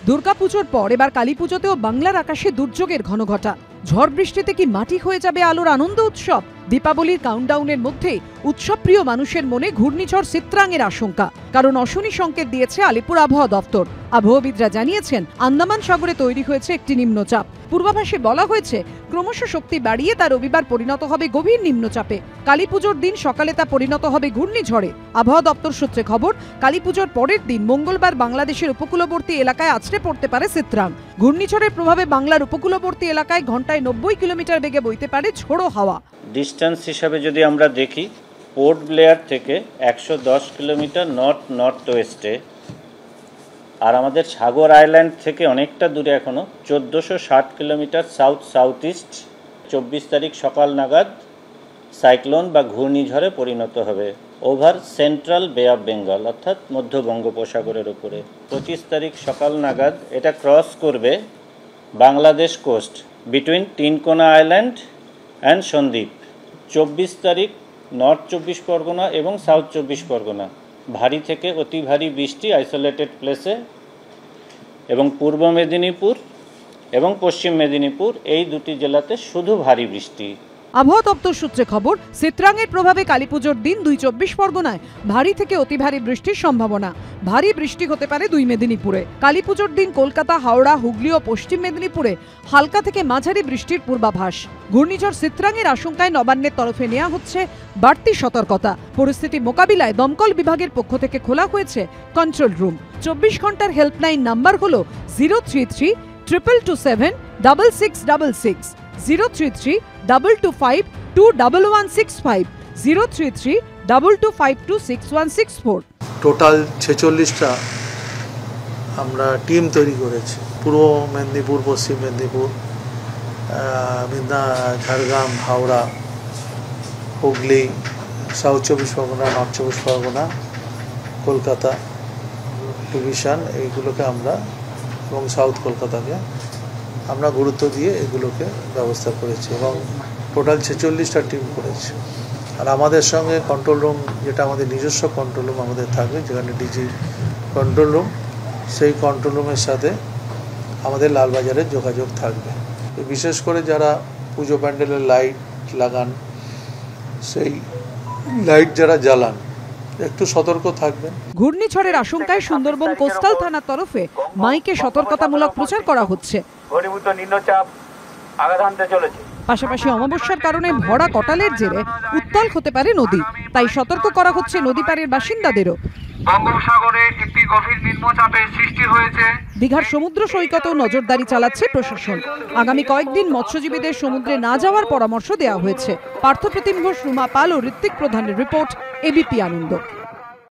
দুর্গাপুজোর পর এবার কালীপুজোতেও বাংলার আকাশে দুর্যোগের ঘনঘটা। ঝড় বৃষ্টিতে কি মাটি হয়ে যাবে আলোর আনন্দ উৎসব? দীপাবলির কাউন্টডাউনের মধ্যেই উৎসবপ্রিয় মানুষের মনে ঘূর্ণিঝড় সিত্রাংয়ের আশঙ্কা, কারণ অশনি সংকেত দিয়েছে আলিপুর আবহাওয়া দফতর। আবহাওয়াবিদরা জানিয়েছেন, আন্দামান সাগরে তৈরি হয়েছে একটি নিম্নচাপ। পূর্বাভাসে বলা হয়েছে, ক্রমশ শক্তি বাড়িয়ে তা রবিবার পরিণত হবে গভীর নিম্নচাপে। কালীপুজোর দিন সকালে তা পরিণত হবে ঘূর্ণিঝড়ে। আবহাওয়া দপ্তর সূত্রে খবর, কালীপুজোর পরের দিন মঙ্গলবার বাংলাদেশের উপকূলবর্তী এলাকায় আছড়ে পড়তে পারে সিত্রাং। ঘূর্ণিঝড়ের প্রভাবে বাংলার উপকূলবর্তী এলাকায় ঘন্টায় 90 কিলোমিটার বেগে বইতে পারে ঝোড়ো হাওয়া। ডিস্টেন্স হিসাবে যদি আমরা দেখি, পোর্ট ব্লেয়ার থেকে 110 কিলোমিটার নর্থ ওয়েস্টে, আর আমাদের সাগর আইল্যান্ড থেকে অনেকটা দূরে এখনো 1460 কিলোমিটার সাউথ ইস্ট। 24 তারিখ সকাল নাগাদ সাইক্লোন বা ঘূর্ণিঝড়ে পরিণত হবে over central bay of Bengal, অর্থাৎ মধ্য বঙ্গোপসাগরের উপরে। 25 তারিখ সকাল নাগাদ এটা ক্রস করবে Bangladesh coast between Tinkona island and Sandwip. 24 তারিখ নর্থ 24 পরগনা এবং সাউথ 24 পরগনা ভারী থেকে অতি ভারী বৃষ্টি আইসোলেটেড প্লেসে, এবং পূর্ব মেদিনীপুর এবং পশ্চিম মেদিনীপুর এই দুটি জেলাতে শুধু ভারী বৃষ্টি। আবহাওয়া দপ্তর সূত্রে খবর, সিত্রাংয়ের প্রভাবে কালীপুজোর দিন 24 পরগনায় ভারী থেকে অতি ভারী বৃষ্টির সম্ভাবনা। ভারী বৃষ্টি হতে পারে 2 মেদিনীপুরে। কালীপুজোর দিন কলকাতা, হাওড়া, হুগলি ও পশ্চিম মেদিনীপুরে হালকা থেকে মাঝারি বৃষ্টির পূর্বাভাস। ঘূর্ণিঝড় সিত্রাংয়ের আশঙ্কায় নবান্নের তরফে নেওয়া হচ্ছে বাড়তি সতর্কতা। পরিস্থিতি মোকাবিলায় দমকল বিভাগের পক্ষ থেকে খোলা হয়েছে কন্ট্রোল রুম। 24 ঘন্টার হেল্পলাইন নাম্বার হল 033-227-6666, 033-225-21165, 033-225-26164। টোটাল 46টা আমরা টিম তৈরি করেছি। Purba Medinipur, Paschim Medinipur, Jhargram, Howrah, Hooghly, south 24 Parganas, north 24 Parganas, Kolkata division, এইগুলোকে আমরা এবং সাউথ কলকাতাকে আমরা গুরুত্ব দিয়ে এগুলোকে ব্যবস্থা করেছি এবং টোটাল 46টা টিম করেছি। আর আমাদের সঙ্গে কন্ট্রোল রুম, যেটা আমাদের নিজস্ব কন্ট্রোল রুম আমাদের থাকবে, যেখানে ডিজি কন্ট্রোল রুম, সেই কন্ট্রোল রুমের সাথে আমাদের লালবাজারের যোগাযোগ থাকবে। বিশেষ করে যারা পুজো প্যান্ডেলের লাইট লাগান, সেই লাইট যারা জ্বালান, একটু সতর্ক থাকবেন। ঘূর্ণিঝড়ের আশঙ্কায় সুন্দরবন কোস্টাল থানার তরফে মাইকে সতর্কতামূলক প্রচার করা হচ্ছে। ঘনীভূত নিম্নচাপ আঘাত হানতে চলেছে। পাশাপাশি অমাবস্যার কারণে ভরা কটালের জেরে উত্তাল হতে পারে নদী, তাই সতর্ক করা হচ্ছে নদী পাড়ের বাসিন্দাদেরও। বঙ্গোপসাগরে একটি গভীর নিম্নচাপের সৃষ্টি হয়েছে। দীঘার সমুদ্র সৈকতেও নজরদারি চালাচ্ছে প্রশাসন। আগামী কয়েকদিন মৎস্যজীবীদের সমুদ্রে না যাওয়ার পরামর্শ দেওয়া হয়েছে। পার্থপ্রতিম ঘোষ, রুমা পাল ও ঋত্বিক প্রধানের রিপোর্ট, এবিপি আনন্দ।